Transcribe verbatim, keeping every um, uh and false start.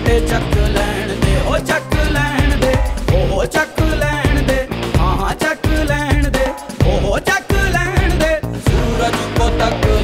झूठे चक लैन दे, ओ चक लैन दे, ओ चक लैन दे, हाँ हाँ चक लैन दे, ओ चक लैन दे। सूरज को तक